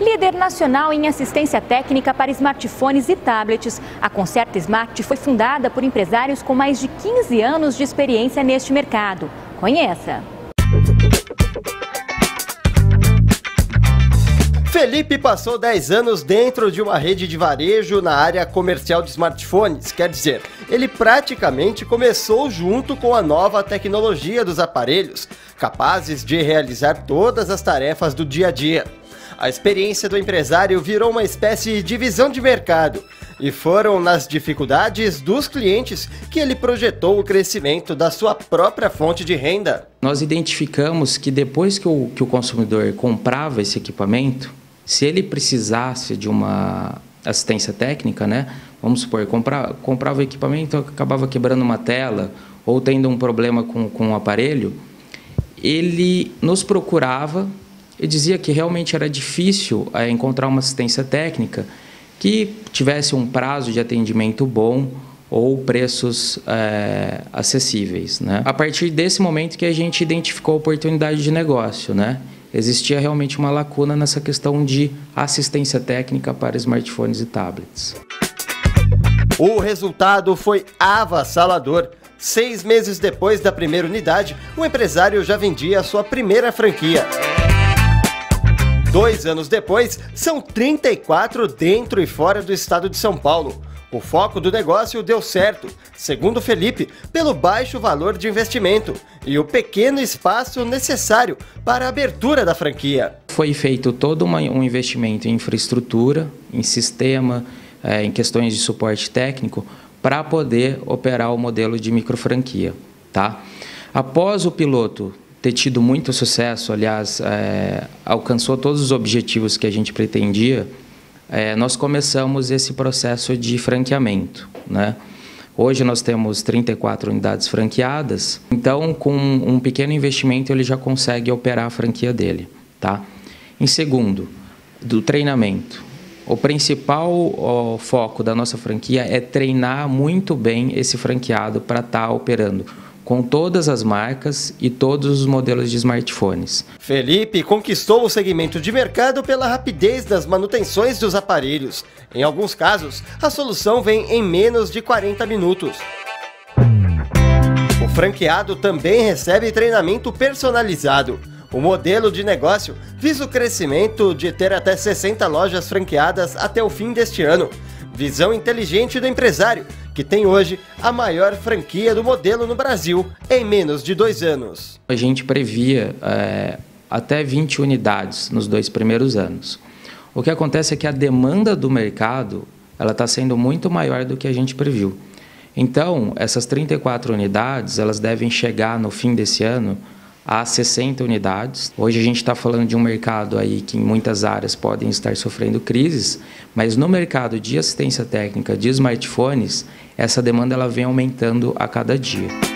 Líder nacional em assistência técnica para smartphones e tablets, a Conserta Smart foi fundada por empresários com mais de 15 anos de experiência neste mercado. Conheça! Felipe passou 10 anos dentro de uma rede de varejo na área comercial de smartphones, quer dizer, ele praticamente começou junto com a nova tecnologia dos aparelhos, capazes de realizar todas as tarefas do dia a dia. A experiência do empresário virou uma espécie de visão de mercado e foram nas dificuldades dos clientes que ele projetou o crescimento da sua própria fonte de renda. Nós identificamos que depois que o consumidor comprava esse equipamento, se ele precisasse de uma assistência técnica, né? Vamos supor, comprava o equipamento, acabava quebrando uma tela ou tendo um problema com o aparelho, ele nos procurava e dizia que realmente era difícil encontrar uma assistência técnica que tivesse um prazo de atendimento bom ou preços acessíveis, né? A partir desse momento que a gente identificou a oportunidade de negócio, né? Existia realmente uma lacuna nessa questão de assistência técnica para smartphones e tablets. O resultado foi avassalador. 6 meses depois da primeira unidade, o empresário já vendia a sua primeira franquia. 2 anos depois, são 34 dentro e fora do estado de São Paulo. O foco do negócio deu certo, segundo Felipe, pelo baixo valor de investimento e o pequeno espaço necessário para a abertura da franquia. Foi feito todo um investimento em infraestrutura, em sistema, em questões de suporte técnico, para poder operar o modelo de microfranquia, tá? Após o piloto ter tido muito sucesso, aliás, alcançou todos os objetivos que a gente pretendia, nós começamos esse processo de franqueamento, né? Hoje nós temos 34 unidades franqueadas, então com um pequeno investimento ele já consegue operar a franquia dele, tá? Em segundo, do treinamento. O principal foco da nossa franquia é treinar muito bem esse franqueado para estar operando com todas as marcas e todos os modelos de smartphones. Felipe conquistou o segmento de mercado pela rapidez das manutenções dos aparelhos. Em alguns casos, a solução vem em menos de 40 minutos. O franqueado também recebe treinamento personalizado. O modelo de negócio visa o crescimento de ter até 60 lojas franqueadas até o fim deste ano. Visão inteligente do empresário, que tem hoje a maior franquia do modelo no Brasil em menos de 2 anos. A gente previa até 20 unidades nos 2 primeiros anos. O que acontece é que a demanda do mercado está sendo muito maior do que a gente previu. Então, essas 34 unidades elas devem chegar no fim desse ano a 60 unidades. Hoje a gente está falando de um mercado aí que em muitas áreas podem estar sofrendo crises, mas no mercado de assistência técnica de smartphones, essa demanda ela vem aumentando a cada dia.